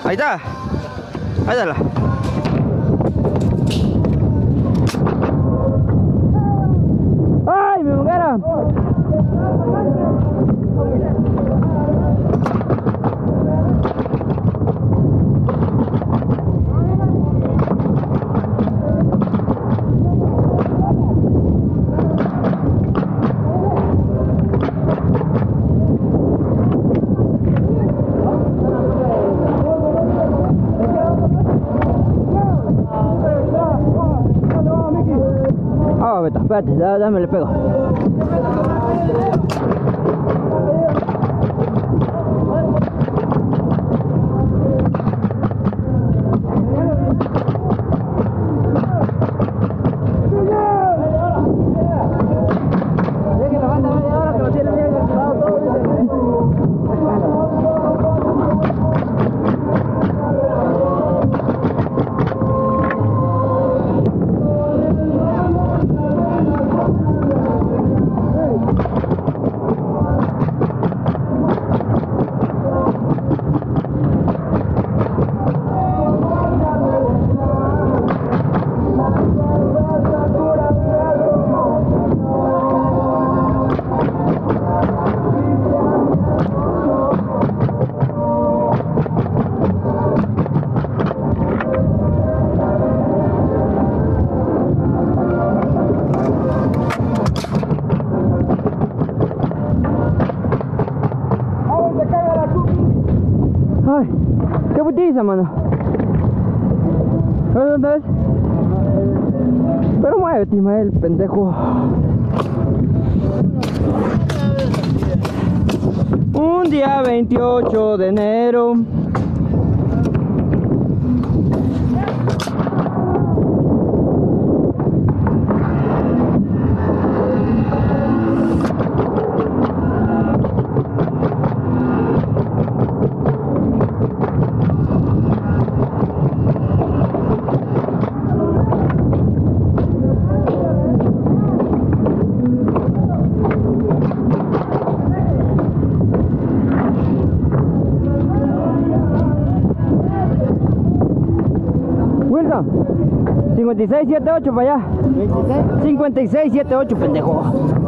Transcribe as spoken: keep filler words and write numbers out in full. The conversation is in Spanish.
Ahí está. Ahí está. ¡Ay, mi manguera! Ah, vete, espérate, dame, dame, le pego. Ay, qué putiza, mano. ¿Dónde es? Pero muévete, Ismael, pendejo. Un día veintiocho de enero. cincuenta y seis setenta y ocho para allá. ¿veintiséis? cincuenta y seis setenta y ocho, pendejo.